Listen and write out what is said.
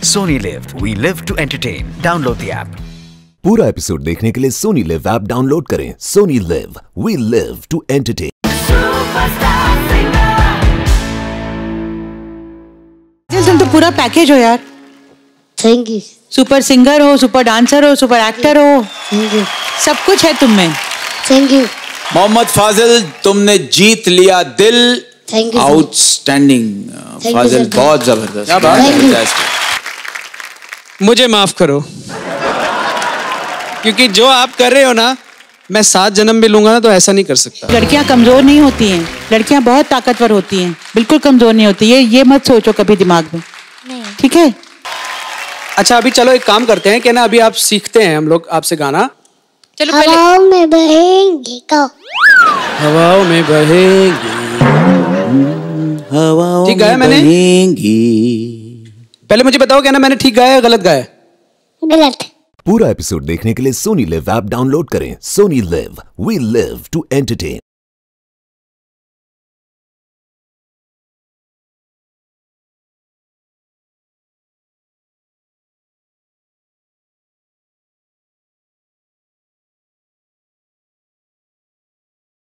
Sony Live. We live to entertain. Download the app. पूरा episode देखने के लिए सोनी लिव ऐप डाउनलोड करें। Sony LIV, we live to entertain. तुम तो पूरा पैकेज हो यार। Thank you. सुपर सिंगर हो, सुपर डांसर हो, सुपर एक्टर हो, थैंक यू। सब कुछ है तुम में। Thank you. मोहम्मद फाजिल, तुमने जीत लिया दिल। Thank you. Outstanding Fazil, sir. बहुत जबरदस्त। Thank you. मुझे माफ करो, क्योंकि जो आप कर रहे हो ना, मैं 7 जन्म भी लूंगा ना तो ऐसा नहीं कर सकता। लड़कियां कमजोर नहीं होती हैं, लड़कियां बहुत ताकतवर होती हैं, बिल्कुल कमजोर नहीं होती है। ये मत सोचो कभी दिमाग में, ठीक है? अच्छा, अभी चलो एक काम करते हैं कि ना, अभी आप सीखते हैं हम लोग आपसे गाना। चलो हवाओं में बहेंगे कौ। हवाओं में बहेंगी, हवाओं ठीक गाया में मैंने? बहेंगी। पहले मुझे बताओ क्या ना, मैंने ठीक गाया या गलत गाया? गलत। पूरा एपिसोड देखने के लिए सोनी लिव ऐप डाउनलोड करें। Sony LIV, we live to entertain.